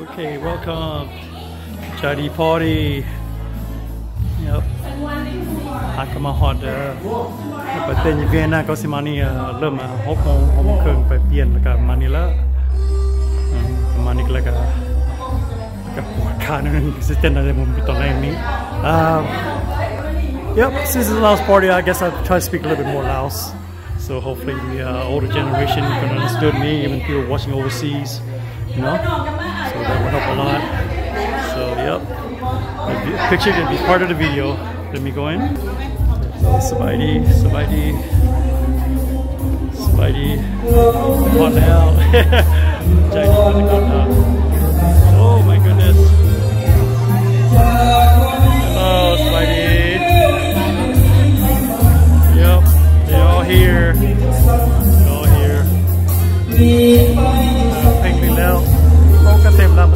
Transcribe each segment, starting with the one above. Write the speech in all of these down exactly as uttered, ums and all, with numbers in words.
Okay, welcome. Chadi party. Yep. Hakama hot. But then you get na kasi mani lem hop hop kengไปเปลี่ยนแล้วก็มานี่ละมานี่แล้วก็กับปวดขานั่นสิเต้นอะไรมุมตอนแรกนี้ Yep, since it's the last party, I guess I'll try to speak a little bit more Laos. So hopefully the uh, older generation can understand me, even people watching overseas, you know. So that would help a lot. So yep, the picture can be part of the video. Let me go in. Sabaidi, Sabaidi, Sabaidi. Come on now. Oh my goodness. Hello, Sabaidi. Yep, they're all here. They're all here. Thank you, Leo. Oh, can them down.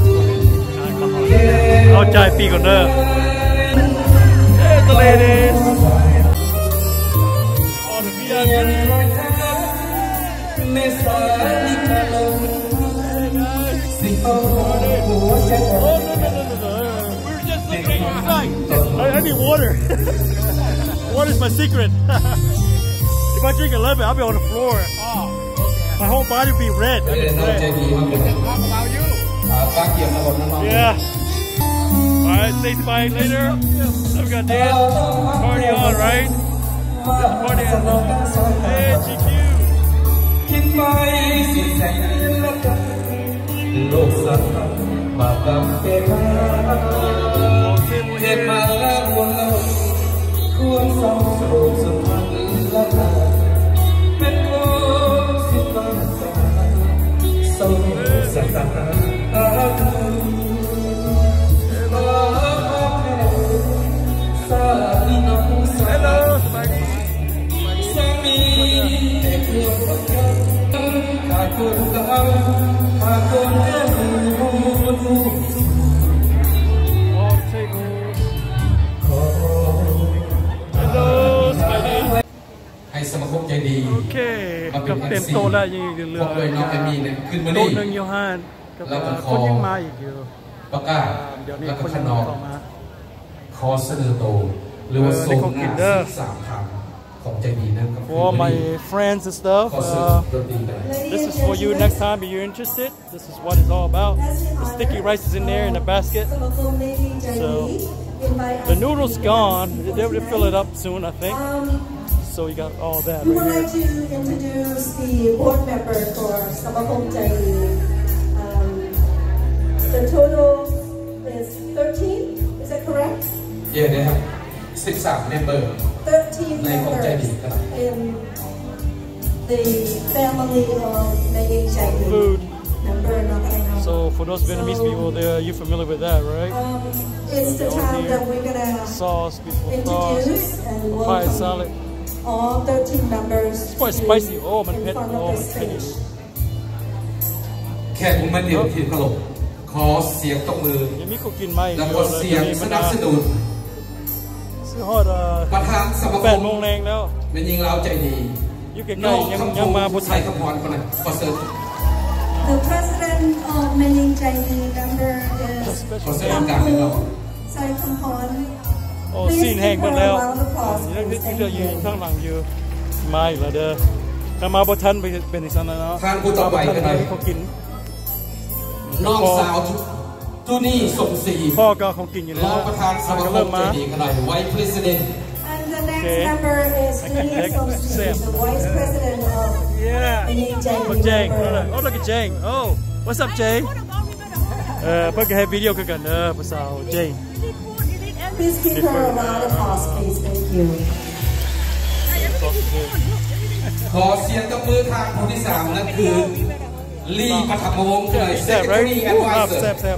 I'll try to peek on her. There's the ladies. Oh, the V I P. Oh, no, no, no, no. We were just looking outside. I, I need water. What is my secret? If I drink a little bit, I'll be on the floor. Oh, okay. My whole body will be red. I'll be red. Talk about you. Yeah. Alright, say bye later. I've got dance. Party on, right? Just party on. Hey, G Q. Okay,กับเต็มโตแล้วยังเหลือโต๊ะหนึ่งอยู่ห้านกับคนยังมาอีกอยู่ประกาศเดี๋ยวนี้คนยังมาเข้ามาขอเสนอโตหรือว่าส่งงานสามคำของใจดีนะครับ For my friends and stuff, uh, this is for you next time if you're interested. This is what it's all about. The sticky rice is in there in the basket. So the noodles gone. They will fill it up soon, I think. So you got all that. We would like to introduce the board member for Samakom Chadi. Um, the total is thirteen. Is that correct? Yeah, they have sixteen members. Thirteen members in the family of Maying Chadi. Food. Member, not I know. So for those Vietnamese so, people, there, you familiar with that, right? Um, it's the time that we're gonna sauce, introduce sauce, and papaya salad. All thirteen members. It's quite spicy. Oh, my pet. Oh, my goodness. แขกมาเดียวที่ขลบขอเสียงตบมือแล้วก็เสียงสนับสนุนประธานสมาคมเป็นยิงเราใจดีนอกคำพูดใช้คำพรคนนั้นขอเสริม The president of Maying Chadi member is Kampu Sai Kampon. โอ้ซีนแห้งหมดแล้วยังที่ที่เธอยืนข้างหลังอยู่มาอีกแล้วเด้อถ้ามาบทันไปเป็นอีกสันนะเนาะท่านผู้ต่อไปกันเลยเขากินน้องสาวจูนี่ส่งสีพ่อก็เขากินอยู่แล้วรองประธานสมาคมใจดีกันหน่อย Vice President and the next member is Lee Song-si the Vice President of Maying Chadi Jang oh look at Jang oh what's up Jay เออเพิ่งให้วิดีโอกันกันเออภาษา Jang Please keep her a round of applause, please. Thank you. ขอเสียงตบมือทางคนที่สามนั่นคือลีปฐมวงศ์เลย Secretary Advisor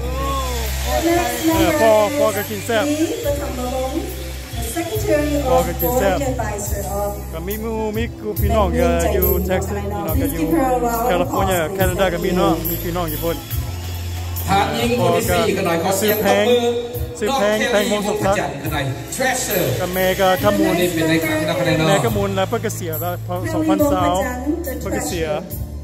พ่อพ่อก็กินแซ่บ Secretary of Board Advisor of ก็มีมูมีกูพี่น้องอยู่เท็กซัสพี่น้องก็อยู่แคลิฟอร์เนียแคนาดาก็มีเนาะมีพี่น้องอยู่บนทานยิงคนที่สี่กันหน่อยขอเสียงตบมือซื้อแพงแพงมงสมศักดิ์กับเมกาขมูลเมกามูลแล้วเพื่อกเสียแล้วพอสองพันสาวเพื่อกเสีย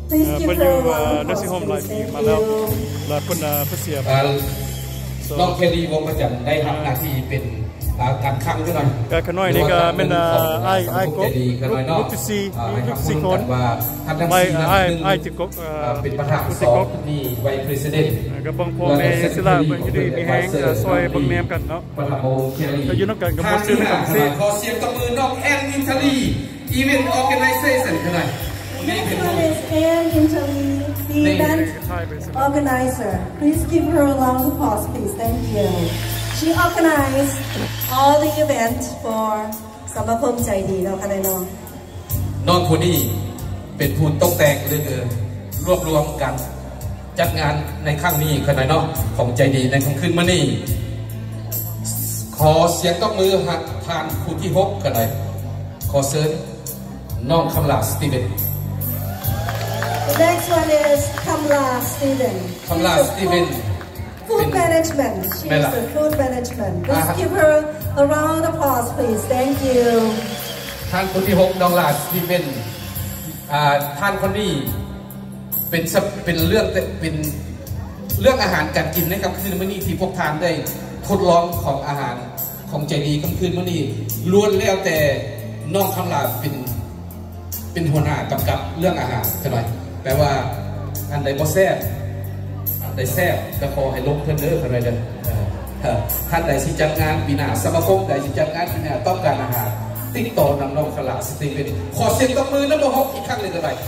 Please give her a round of applause. นักสิงห์โฮมไลฟ์มาแล้วและคนผู้เสียน้องเคลีวงประจันได้ทำหน้าที่เป็นการค้ำขึ้นหน่อยการขน้อยนี่ก็เป็นไอ้ไอ้กบลูกที่สี่ลูกสี่คนไม่ไอ้ไอ้ที่กบเป็นประธานสองนี่ไวท์ประธานก็บังพงในศิลาเป็นที่ดีมีแห้งซอยบังเนียมกันเนาะแต่ยืนกันกับคนซื้อกับเซ่ขอเสียงตบมือน้องแอนอินทาลีอีเวนต์ออร์แกไนเซชันขึ้นหน่อย Next one is Anne Intali, the event organizer. Please give her a round of applause, please. Thank you. She organized all the events for สมาคมใจดีเราค่ะน้องน้องคนนี้เป็นผู้ตกแต่งเรื่องรวบรวมกันจัดงานในครั้งนี้ขนาดน้องของใจดีในค่ำคืนมื้อนี้ขอเสียงตบมือหักทานคู่ที่หกกันเลยขอเชิญน้องคำลาสตีเวน The next one is Kamla Steven. Kamla Steven. Food management. She is the food management. Let's give her a round of applause, please. Thank you. ท่านคนที่หกน้องลาสตีเวนท่านคนนี้เป็นเป็นเรื่องเป็นเรื่องอาหารการกินนะครับคืนมื้อนี้ที่พวกทานได้ทดลองของอาหารของใจดีค่ำคืนมื้อนี้ล้วนแล้วแต่น้องคำลาเป็นเป็นหัวหน้ากำกับเรื่องอาหารใช่ไหมแปลว่าอันใดบ่แซ่บอันใดแซ่บก็ขอให้ลงเพิ่นเด้ออะไรเด้อท่านใดสิจัดงานปีหน้าสมาคมใดสิจัดงานปีหน้าต้องการอาหารติดต่อนำน้องคำลาสตีเวนขอเสียงตบมือน้ำบ่ฮอกอีกครั้งเลยก็ได้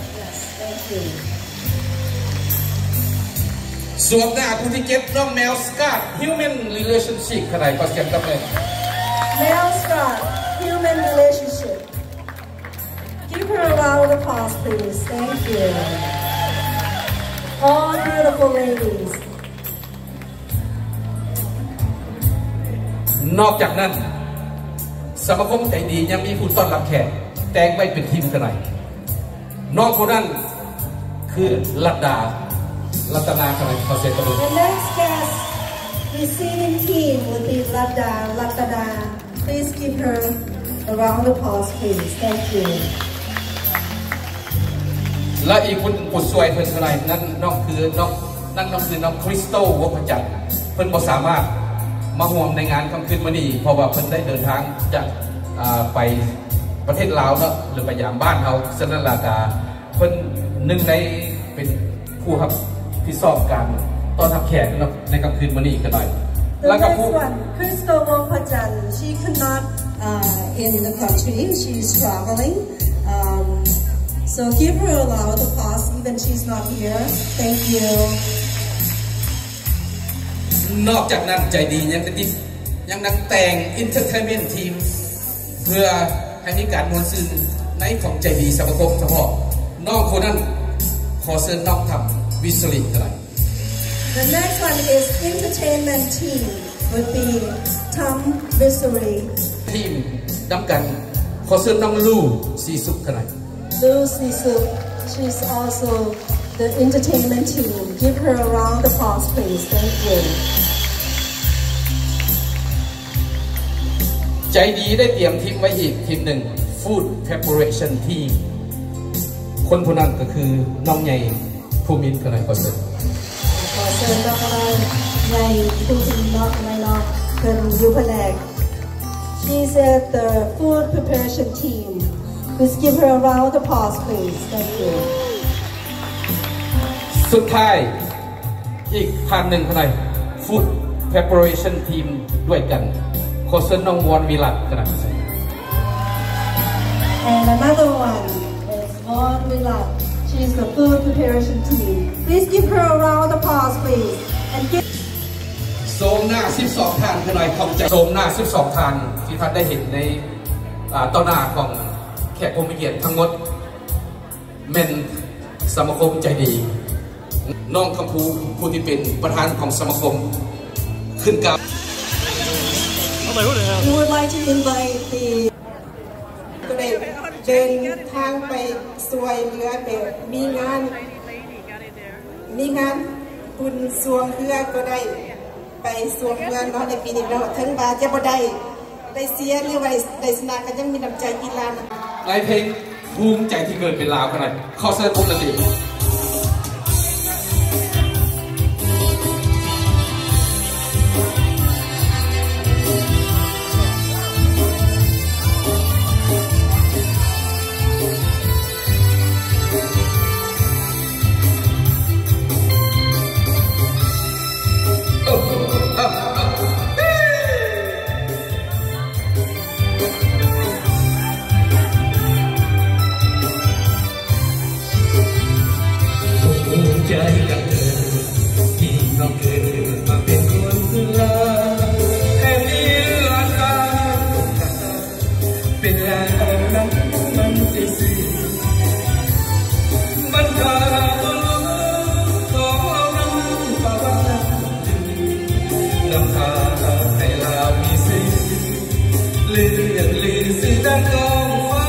ส่วนหน้าผู้ที่เก็บน้องแมวสกัด Human Relationship ขนาดขอเสียงตบมือ Mel Scott Human Relationship Give her a round of applause please Thank you All beautiful ladies นอกจากนั้นสมาคมใจดียังมีผู้ต้อนรับแขกแต่งไม่เป็นทีมขนาดน้องคนนั้นคือลัดดารัตนาขนาดเขาเสร็จตัว The next guest receiving team will be Ladda Latana Please give her a round of applause please Thank you และอีกคนผู้สวยเพิ่นขนาดนั้นน้องคือน้องนั่นน้องคือน้องคริสโตวงพจันทร์เพิ่นบ่สามารถมาห่วงในงานค่ำคืนมื้อนี้เพราะว่าเพิ่นได้เดินทางจากไปประเทศลาวเนาะหรือไปยามบ้านเขาฉะนั้นล่ะก็เพิ่นหนึ่งในเป็นผู้ครับที่สอบการต้อนรับแขกเนาะในค่ำคืนมื้อนี้กันหน่อย The next one Crystal Wongpajan she could not uh, in the country she is traveling um, so give her a round of applause even she's not here Thank you นอกจากนั้นใจดียังติดยังนักแต่ง Entertainment Team เพื่อให้มีการมวลซื่นในของใจดีสมาคมเฉพาะน้องคนนั้นขอเชิญน้องทำวิสุริกันเลย The next one is entertainment team would be Tom Visuri ทีมดำกันขอเชิญน้องลู่สีสุขกันเลย Lu Sisuk she's also the entertainment team give her a round of applause please Thank you ใจดีได้เตรียมทีมไว้อีกทีมหนึ่ง Food Preparation Team คนผู้นั้นก็คือน้องใหญ่ภูมินกันเลยขอเชิญขอเชิญน้องใหญ่ภูมินน้องในน้องเป็นยูพแนก She's at the Food Preparation Team Please give her a round of applause please Thank you สุดท้ายอีกท่านหนึ่งกันเลย Food Preparation Team ด้วยกันขอเชิญน้องวอนวิลัดกันนะ And another one is Von Vilat. She's the food preparation team. Please give her a round of applause, please. And give. โซมหน้าสิบสองทานกันหน่อยเข้าใจโซมหน้าสิบสองทานที่ท่านได้เห็นในต่อหน้าของแขกผู้มีเกียรติทั้งหมดเมนสมาคมใจดีน้องคำพูผู้ที่เป็นประธานของสมาคมขึ้นกล่าว We would like to invite the ก็ได้เดินทางไปสวยเรือเบลมีงานมีงานบุญสวงเรือก็ได้ไปสวงเรือเนาะในปีนี้เราทั้งบาจะบ่ได้ได้เสียหรือว่าได้ชนะกันยังมีน้ำใจกีฬาในเพลงภูมิใจที่เกิดเป็นลาวขนาดข้อเสนอปกติน้องเกิดมาเป็นคนลาวแค่มีหลักการเป็นลาวนั้นมันจะสื่อมันขาดของเรานั้นปะวันนำพาให้ลาวมีสื่อเลื่อนลือสื่อดังกองฟ้า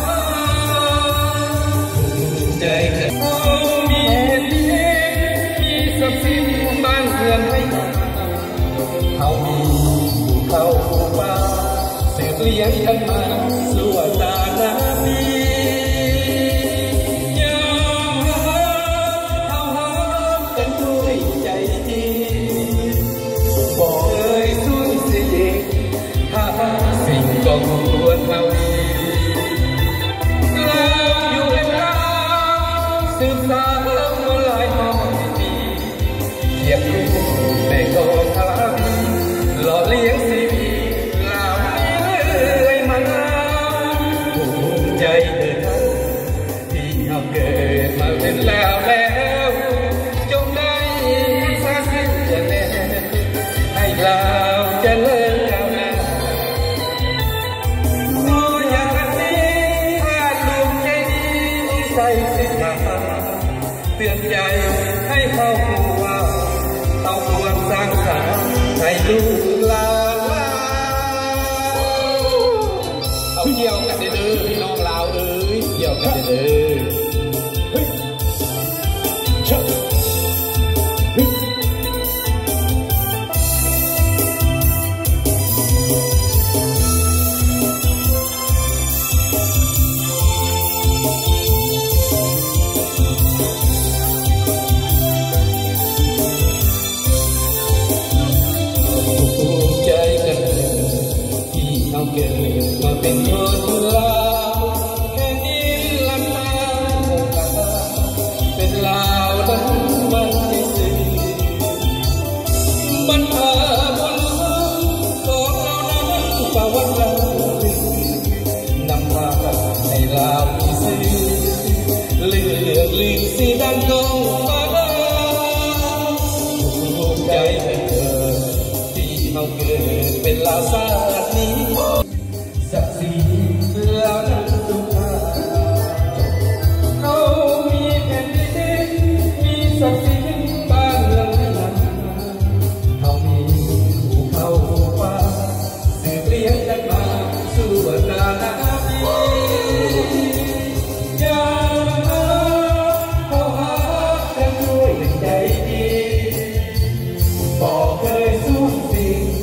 ภูมิใจกันมีเห็นมีทรัพย์สินบ้านเรือนให้เขามีเขาป่าสืบเลี้ยงกันมาสู่ตาหน้าปียามเขาหากันด้วยใจดีบอกเคยสูญเสียถ้าสิ่งก็ควรเอาแล้วอยู่แล้วสืบสานมาหลายห้องปีเทียบคู่แม่ก็ทำหล่อเลี้ยงชีวิตลาวเรื่อยมาภูมิใจเถิดที่เขาเกิดมาเป็นแล้วแล้วจงได้สร้างสิ่งเจริญให้ลาวเจริญก้าวหน้าโอ้อย่างนี้ถ้าดวงใจดีใส่สิทธาเตือนใจให้เขารู้ว่าเราควรสร้างสรรค์ให้ลูกหลานเอาเกี่ยวกันเด้อพี่น้องลาวเอ้ยเกี่ยวกันเด้อเฮ้ยชะเฮ้ยภูมิใจกันที่เขาเกิดมาเป็นคนลาวแค่นี้ลำนาของตาเป็นลาวนั้นมันที่สิ่งมันพาบนของเรานั้นปะวันเรานำพาให้ลาวมีสิ่งเลือกลืมสีดังกองฟ้าภูมิใจกันเขาเกิดเป็นลาวชาตินี้ศักดิ์ศรีลาวนั้นสุภาพเขามีแผ่นดินมีศักดิ์ศรีบ้านเมืองให้มันเขามีภูเขาฟ้าสืบเลี้ยงกันมาสู่นานาปียามเขาหากันด้วยใจดีบอกเคยสู้สิ่ง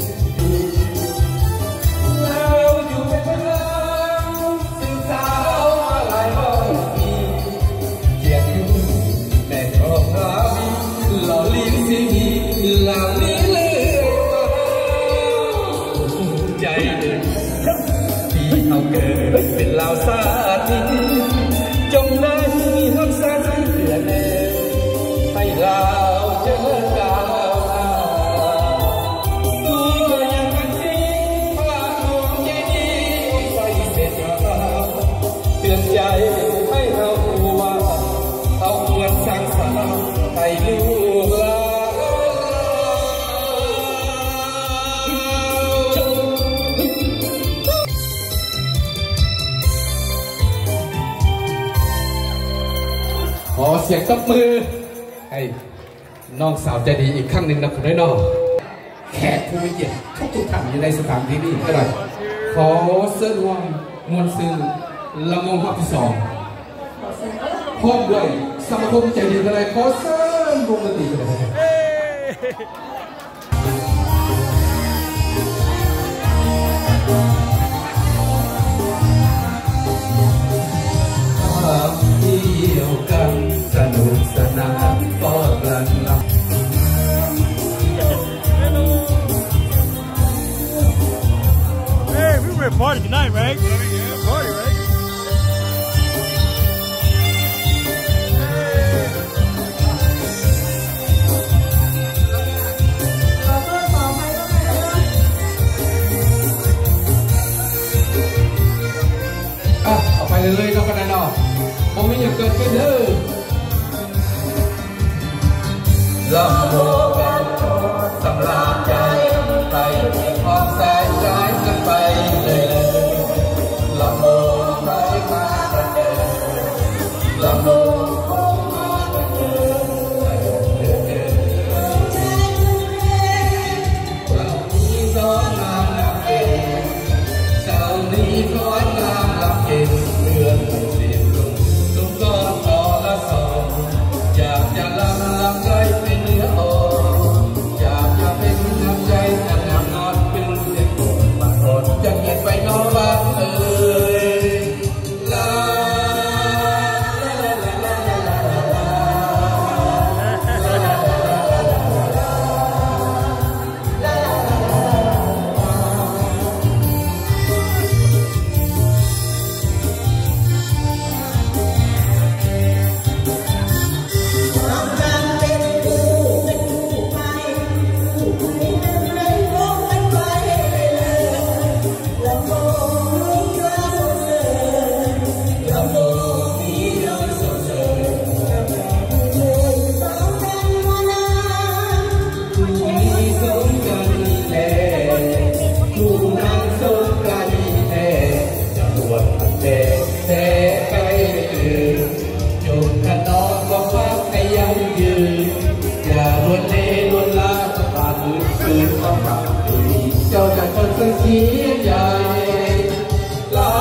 แล้วอยู่เป็นลาวสืบสาวมาหลายร้อยปีเกียรติอยู่แม่ครอบครัวมีหล่อเลี้ยงสิ่งนี้เหล่านี้เลื่อยมาภูมิใจเดินที่เขาเกิดเป็นลาวชาตินี้จงได้รักษาสิ่งเดือนแน่ให้ลาวเจริญก้าวหน้าตัวอย่างนี้พลาดดวงใจดีใส่เส้นทางเตือนใจให้เรารู้ว่าเราควรสร้างสรรค์ให้ลูกหลานขอเสียงตบมือให้น้องสาวใจดีอีกครั้งหนึ่งนะคุณน้องแขกผู้มีเกียรติทุกทุกท่านอยู่ในสถานที่นี้เท่าไหร่ขอเสื้อรวมมวลซื่อละมงภาพที่สองพร้อมด้วยสมาคมใจดีอะไรขอเสื้อวงดนตรีกันเลยเที่ยวกันสนุกสนานป้อนกันลำ Hey, we were at a party tonight, right? Yeah, party, right? Hey. อ่ะเอาไปเลยๆนอกกันนะเนาะผมไม่อยากเกิดขึ้นเด้อลำโพงจ้าจะต้องเสียใจลา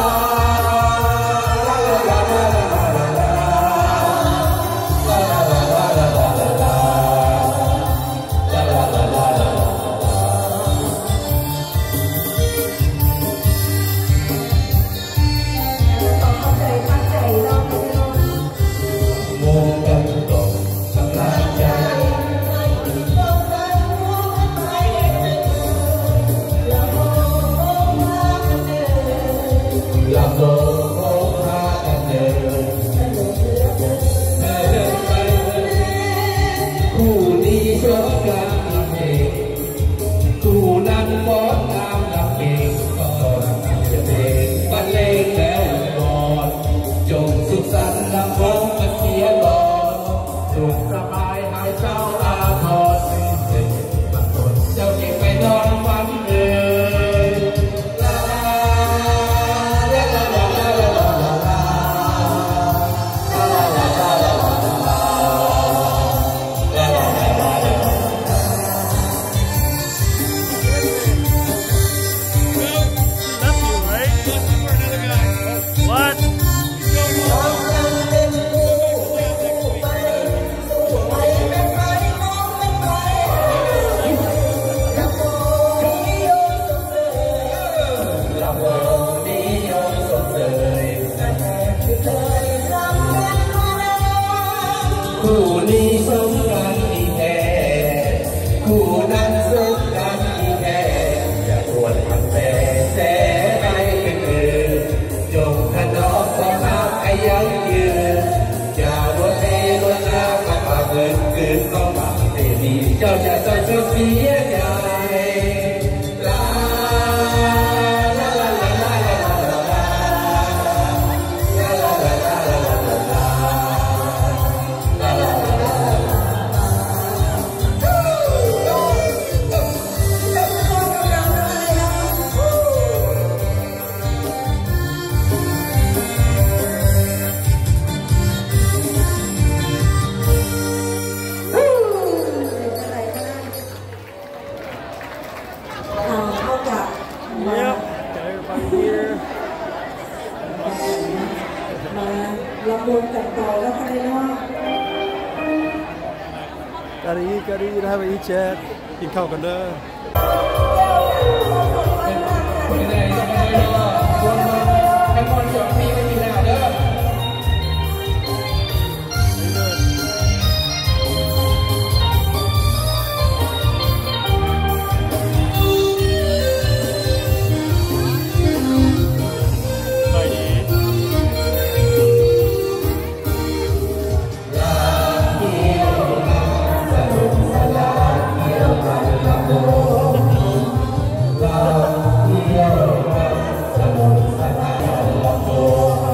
คู่นี้สมกันอีแท้คู่นั้นสมกันอีแท้อย่าทวนทำแต่แสไปเป็นอื่นจงถนอมต่อหน้าไอ้ยังยืนอย่าล้วนเทล้วนน้ำมาป่าเกินเกินก็บางเตนีเจ้าจะต้องเสียใจลาลาลาลาลาลาลาลาลำวงกันต่อแล้วค่ะพี่น้องกะรีกะรีนะครับอีแจ๊ดกินข้าวกันเด้อคนไหนคนไหนคนทั้งคนสองปีไม่มีแล้วเด้อ Oh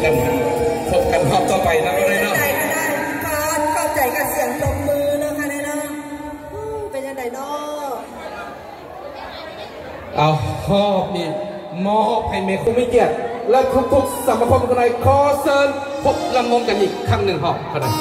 กันพบกันรอบต่อไปนะก็ได้เนาะได้ก็ได้การเข้าใจกับเสียงตบมือเนาะค่ะได้เนาะเป็นยังไงเนาะเอาหอบนี่มอบให้เมคุมิเกียรติและทุกๆสัมภาระกันเลยขอเชิญพบลำวงกันอีกครั้งหนึ่งหอบกันเลย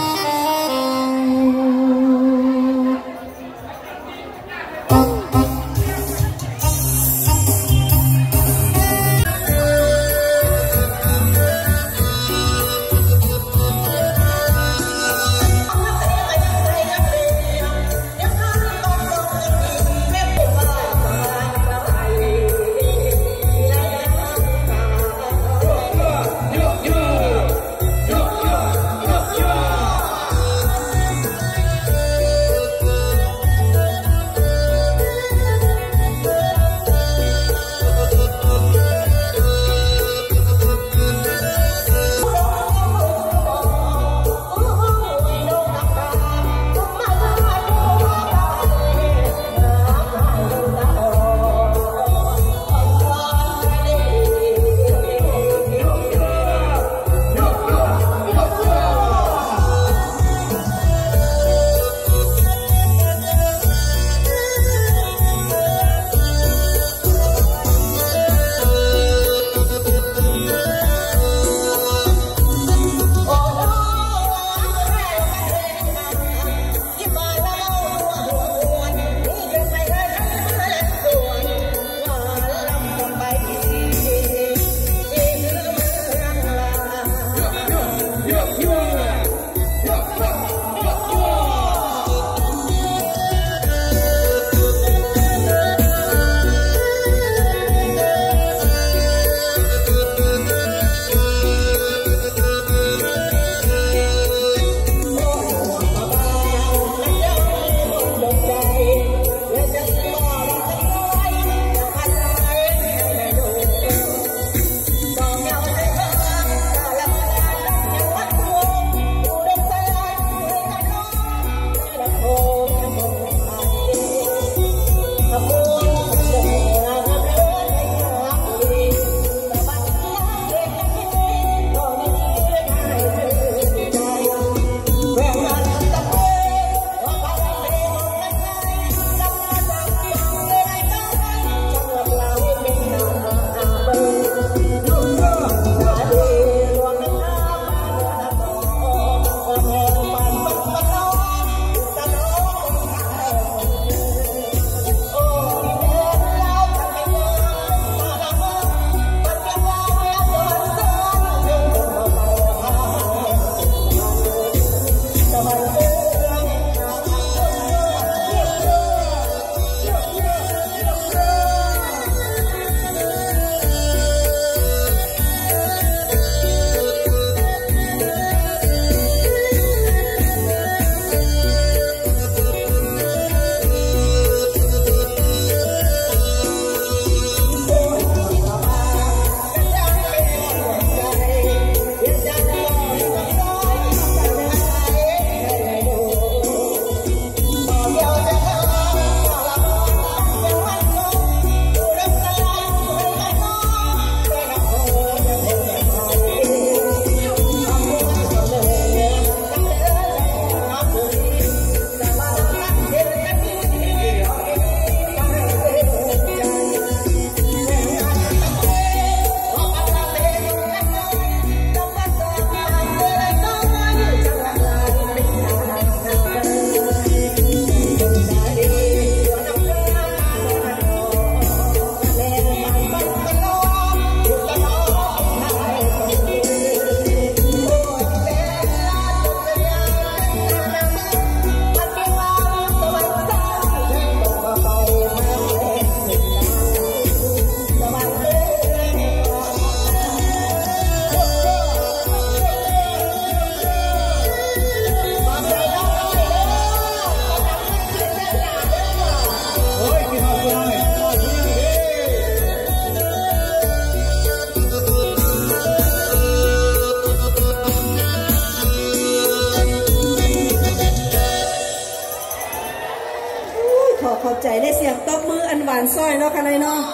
ใจได้เสียงตบมืออันหวานซ้อยเนาะค่ะนายเนาะ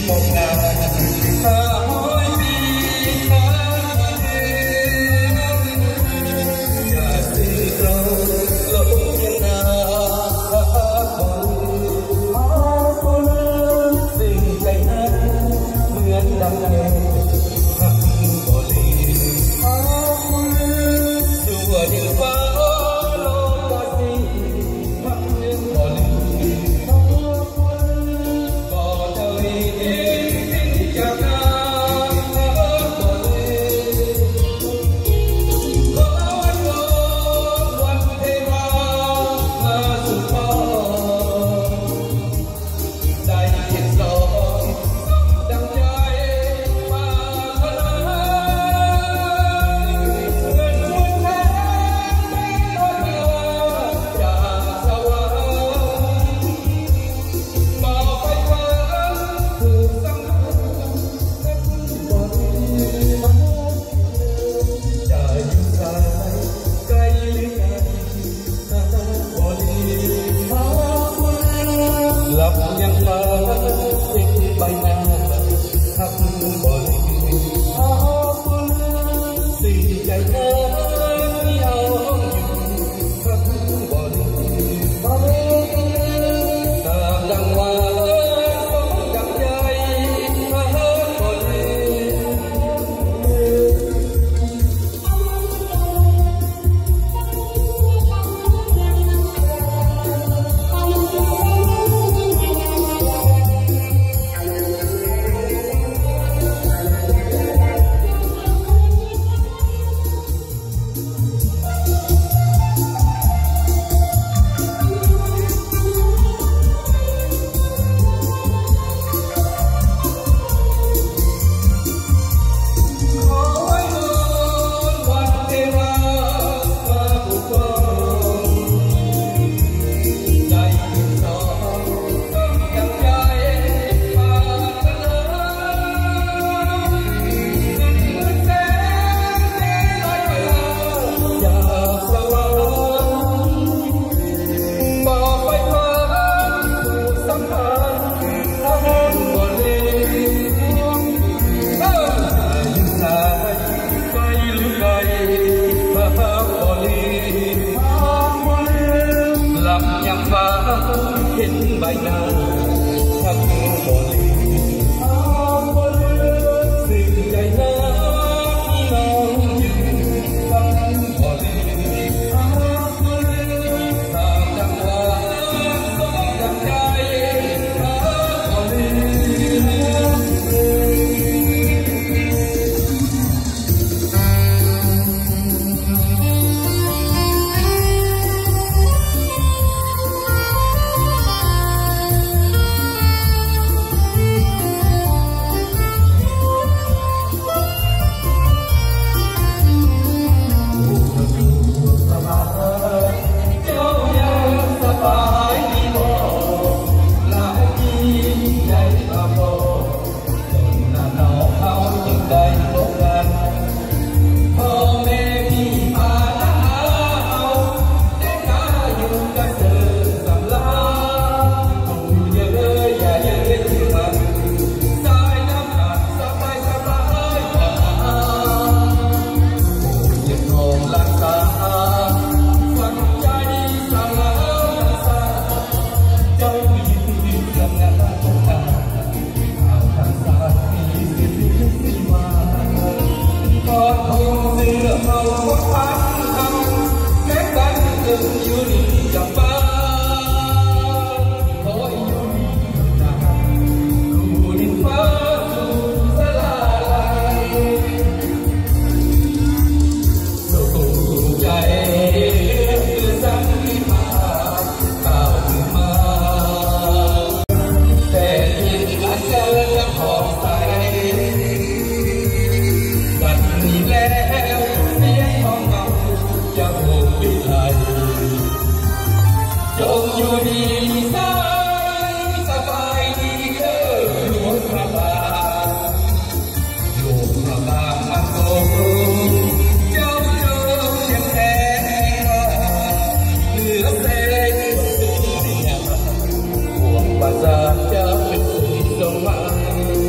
จะเป็นสิ่งสมหวัง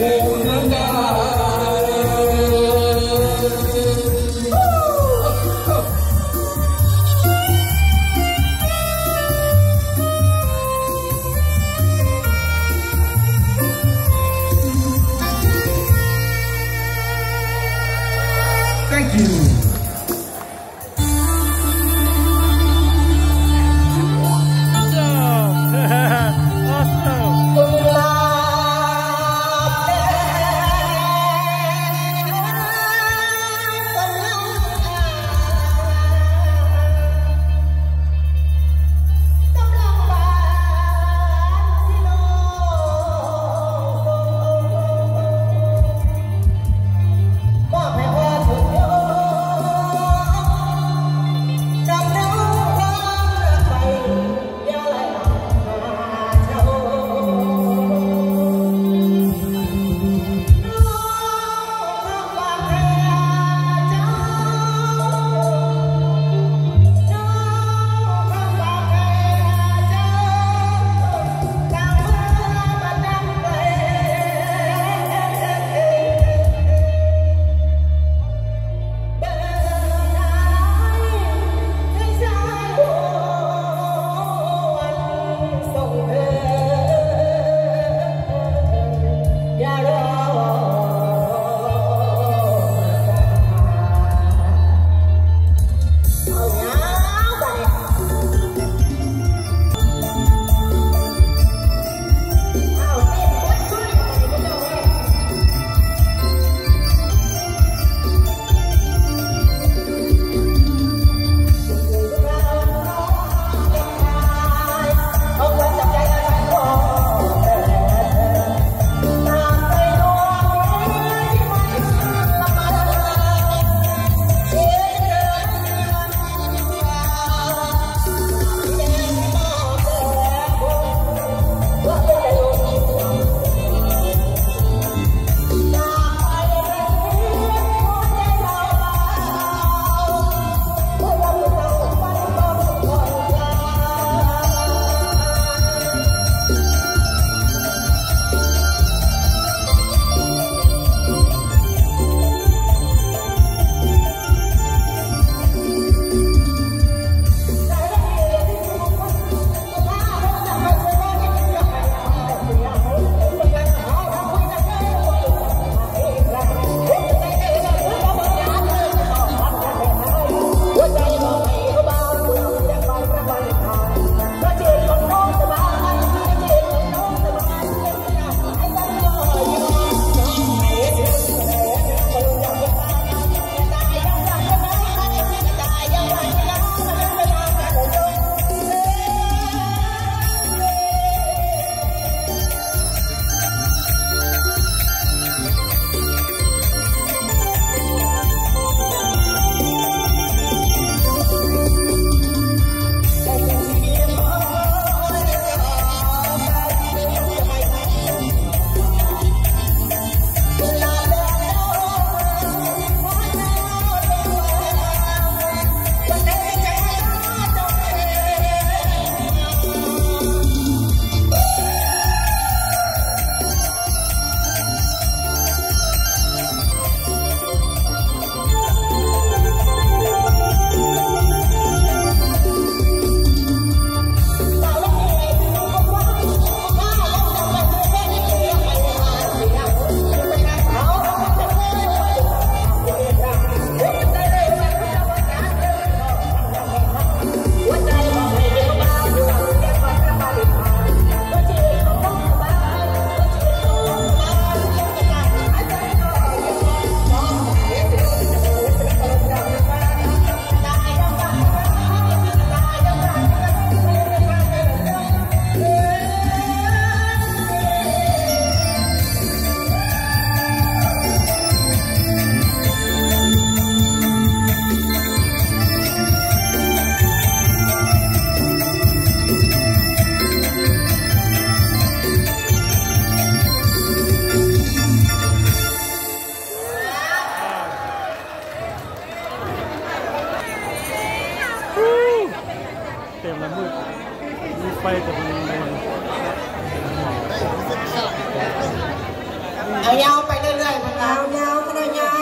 Thank you. Oh, ยาวๆไปเรื่อยๆมันยาวๆก็ได้ยาว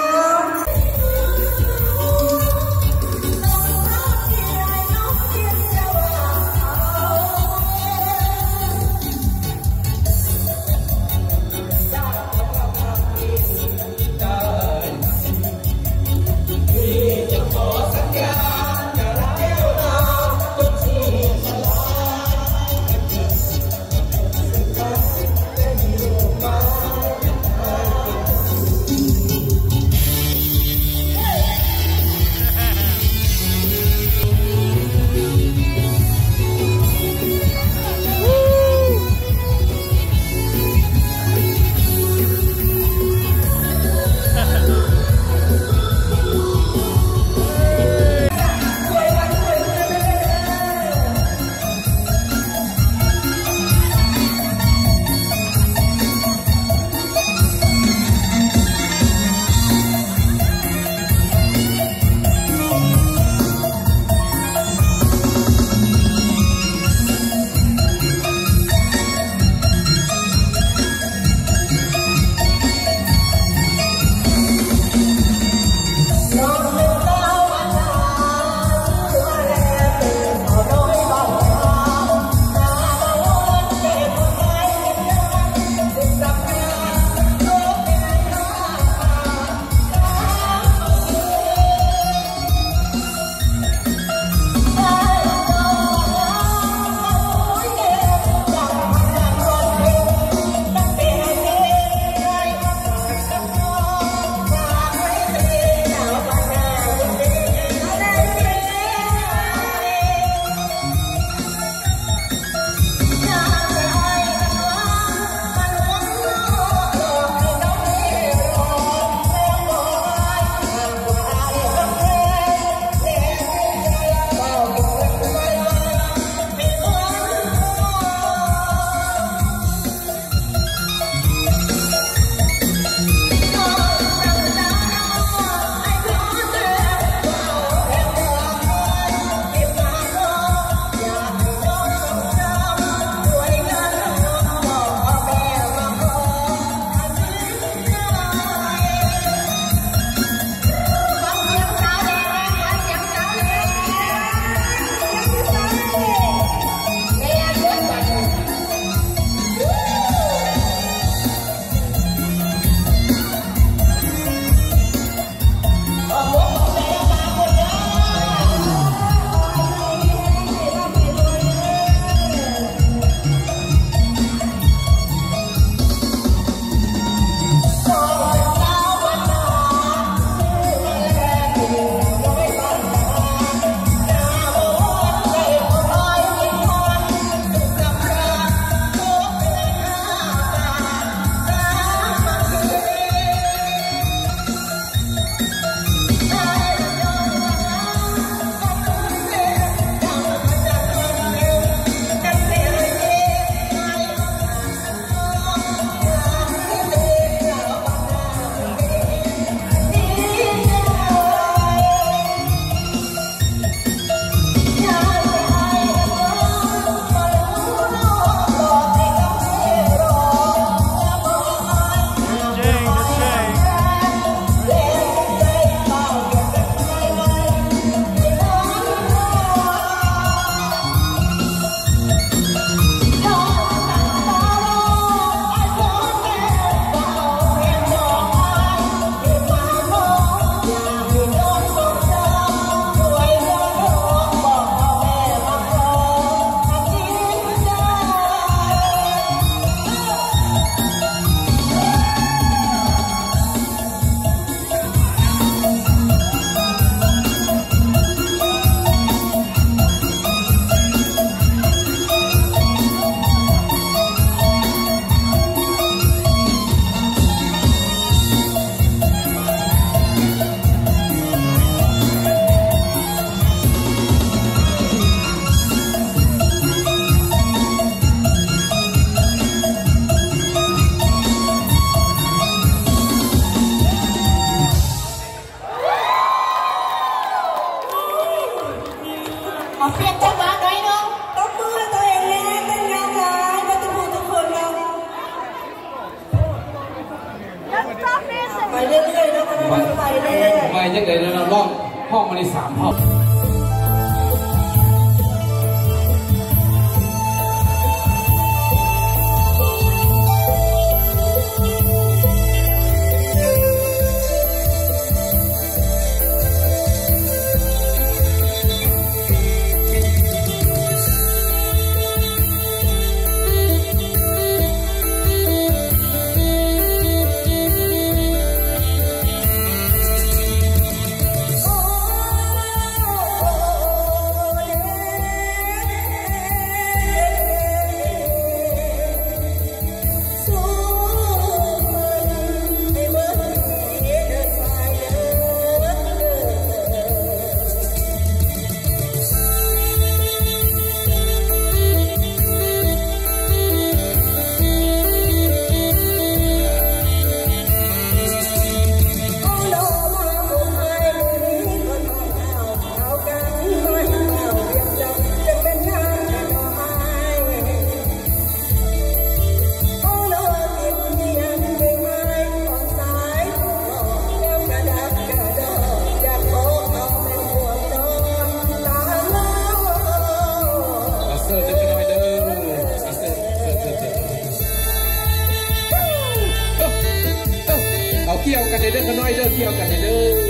เรื่อยๆนะคะไปเรื่อยๆไปยังไงแล้วเราล่องห้องมาในสามห้องเที่ยวกันในเด้อขน้อยเด้อเที่ยวกันในเด้อ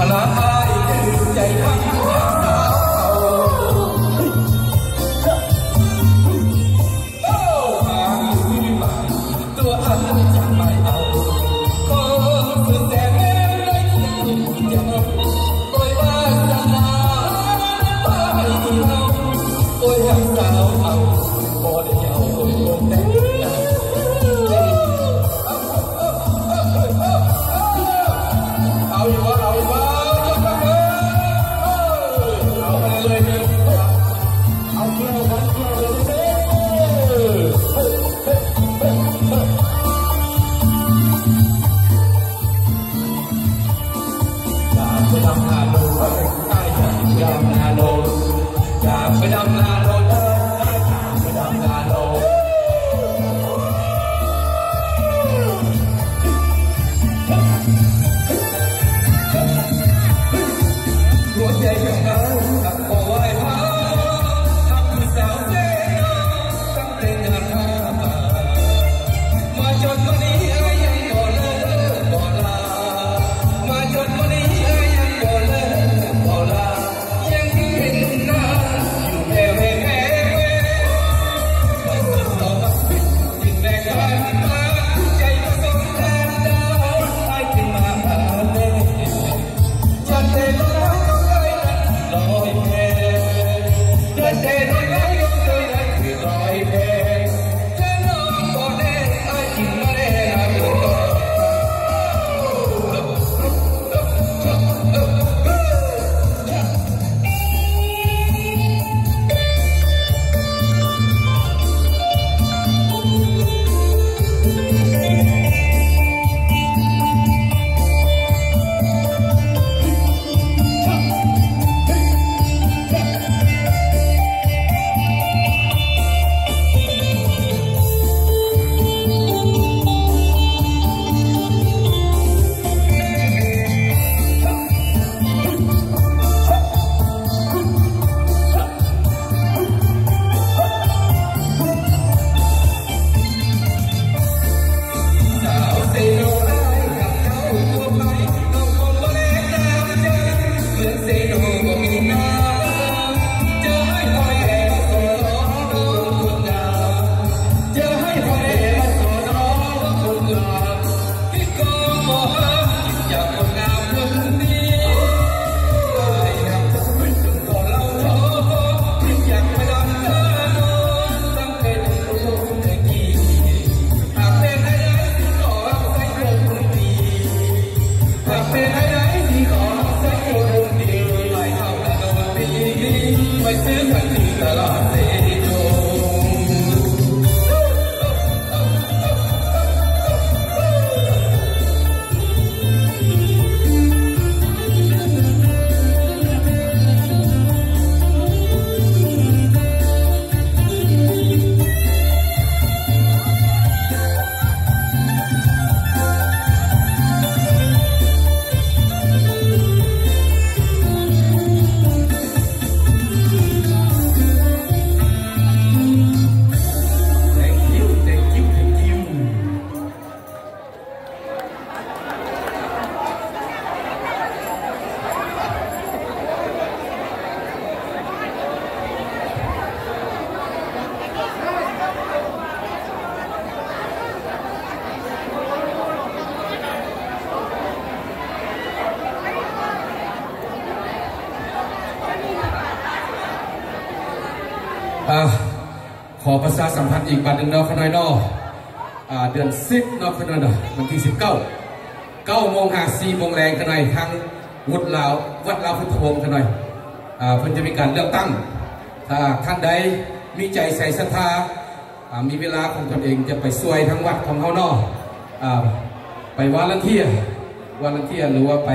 ขอประชาสัมพันธ์อีกบัตรหนึ่งเนาะขน้อยเนาะเดือนสิบเนาะขน้อยเนาะวันที่สิบเก้าเก้าโมงหาสี่โมงแรงขน้อยทางวัดลาววัดลาวพุทธวงศ์ขน้อยเพิ่นจะมีการเลือกตั้งถ้าท่านใดมีใจใส่ศรัทธามีเวลาของตนเองจะไปช่วยทั้งวัดของเขาเนาะไปวาลันเทียวาลันเทียหรือว่าไป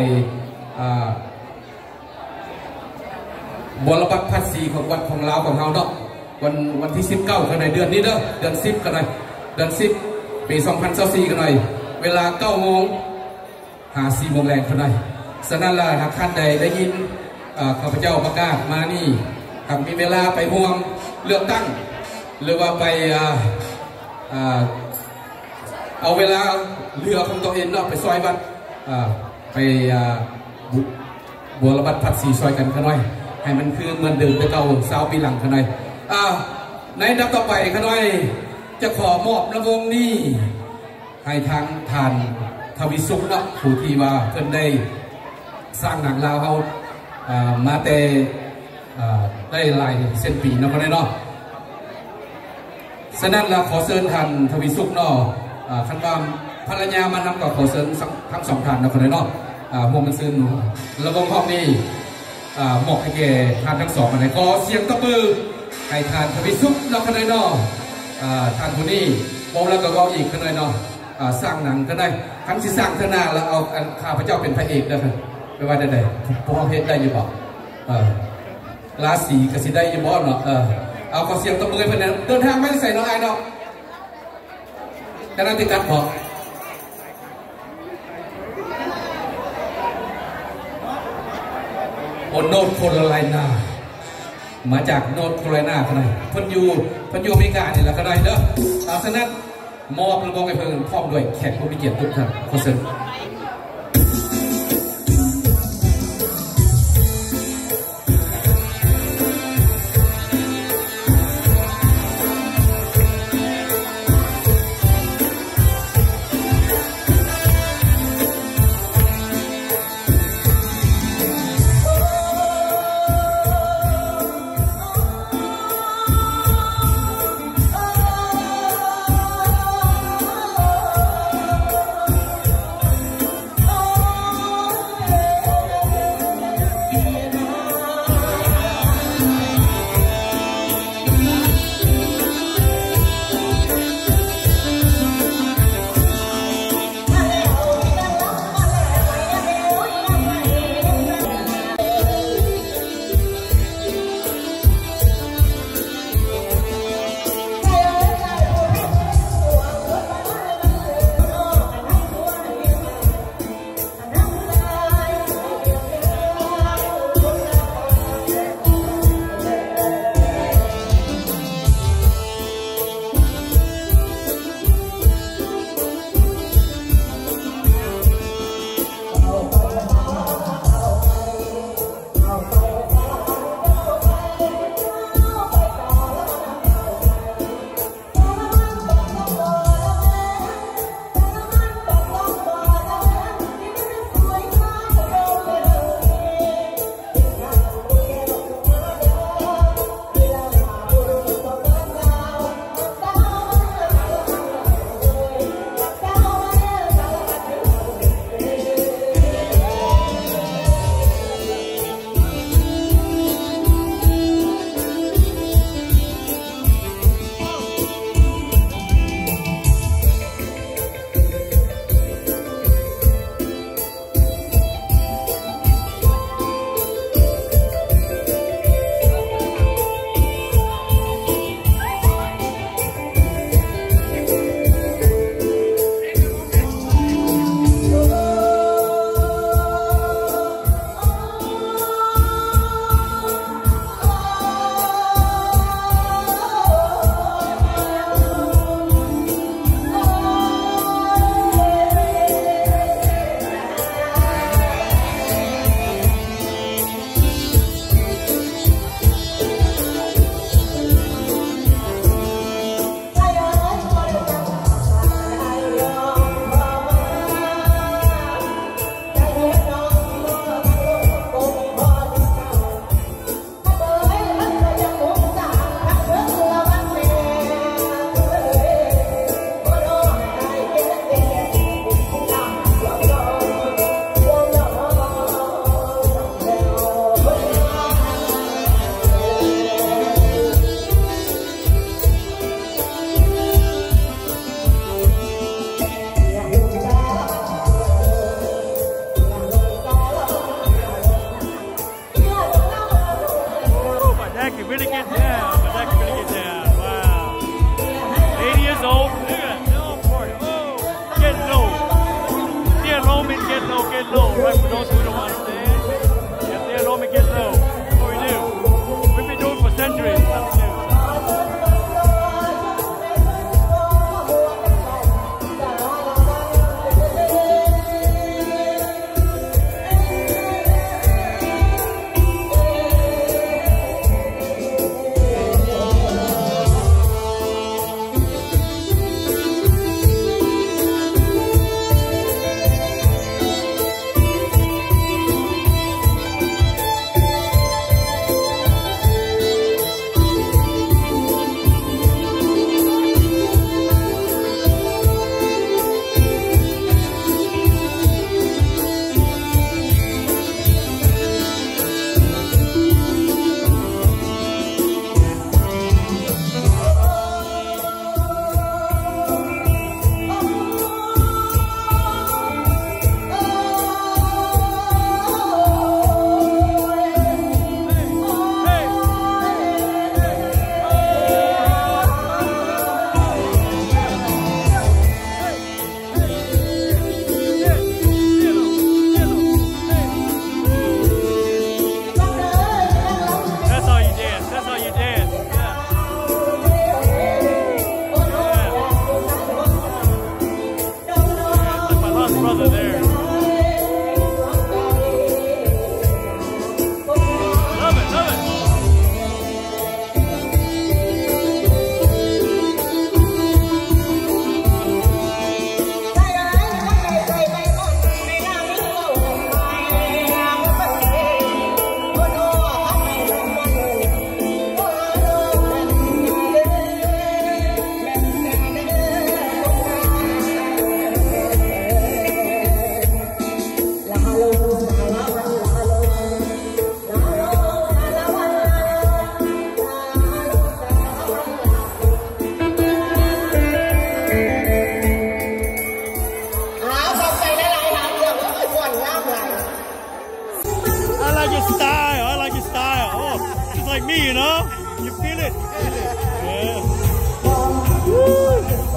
บรบัตรภาษีของวัดของเราของเราเนาะวันวันที่สิบเก้ากันในเดือนนี้เด้อเดือนสิบกันในเดือนสิบปีสองพันสิบสี่กันในเวลาเก้าโมงหาสี่โมงแรงกันในสนั่นละหากท่านใดได้ยินข้าพเจ้าประกาศมานี่หากมีเวลาไปห่วงเลือกตั้งหรือว่าไปเอาเวลาเรือของตัวเองเนาะไปซอยวัดไปบัวระบัดผัดสีซอยกันขน้อยให้มันคือเหมือนเดิมไปเก่าสาวปีหลังขน้อยอ่าในดับต่อไปขน้อยจะขอมอบระวงนี้ให้ทางทานทวิสุขเนาะผู้ที่ว่าเพิ่นได้สร้างหนังลาวเขามาแต่ได้ลายเส้นปีเนาะขน้อยเนาะฉะนั้นเราขอเชิญท่านทวิสุขเนาะคันว่าภรรยามานำกับขอเชิญทั้งสองท่านเนาะขน้อยเนาะพวกมันซึ่งระวงห้องนี้เหมาะให้แก่ท่านทั้งสองกันเลยขอเสียงตบมือให้ท่านทวิสุขเนาะขน้อยเนาะท่านผู้นี้โอ้แล้วก็เอาอีกขน้อยเนาะสร้างหนังก็ได้ทั้งที่สร้างเท่านาแล้วเอาข้าพเจ้าเป็นพระเอกนะครับไม่ว่าได้ๆพ่อเพชรได้อยู่บ่ราศีกสิได้อยู่บ่เนาะเอาขอเสียงตบมือเพื่อนเดินทางไม่ได้ใส่น้องไอ้เนาะแต่นั่นติดกัดบอกโอนโนดโคโรไลนามาจากโนดโคโรไลนาขนาดพันยูพันยูอเมริกาเนี่ยแหละก็ได้เด้อเอาฉะนั้นมอบระวงไปเพิ่งพร้อมด้วยแขกผู้มีเกียรติทุกท่านขอเชิญข like your style. I like your style. Oh, it's like me, you know? You feel it? Yeah. Woo.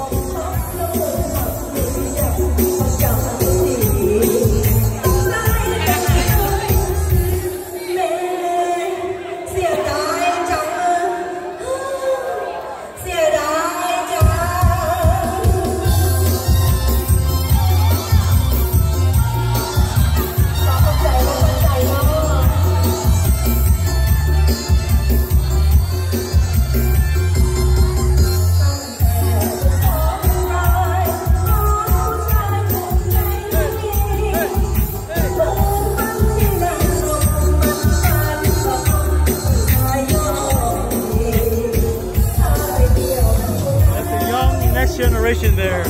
Generation there.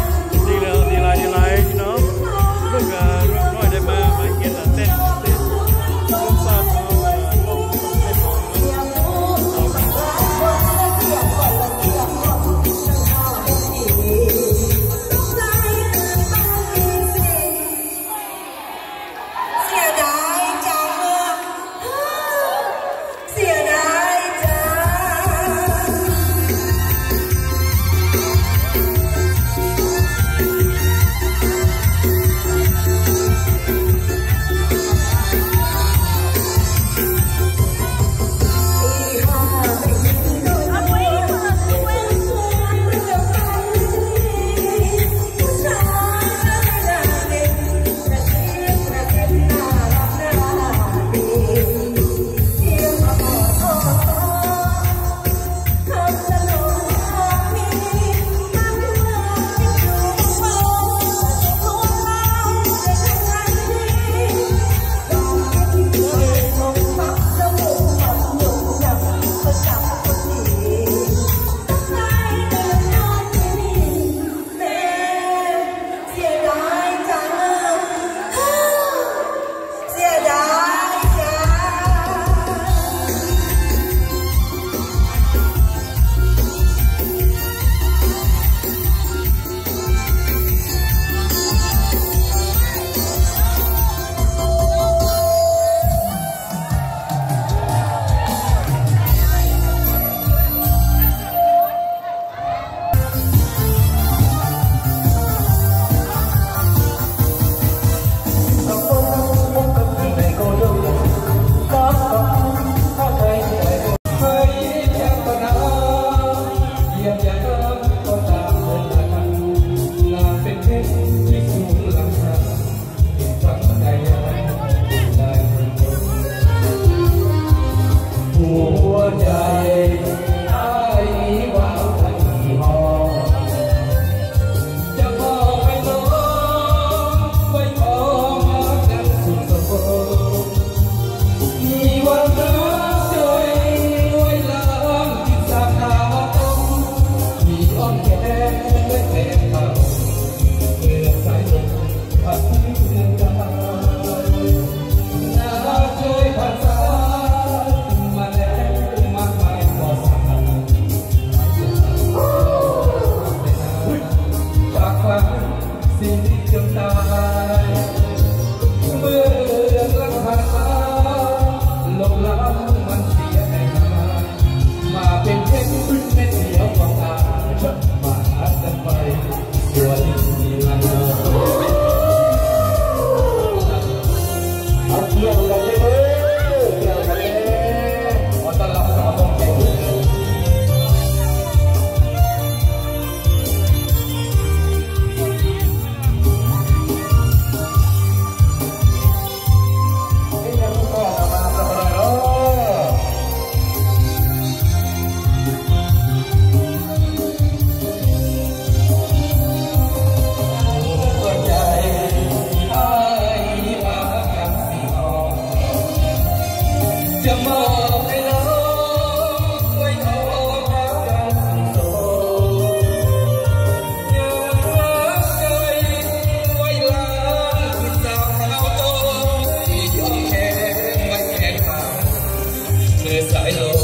Đi là đi lại đi lại, you know. Lúc nói để mà mà hiện là tên tên không sao nó I know.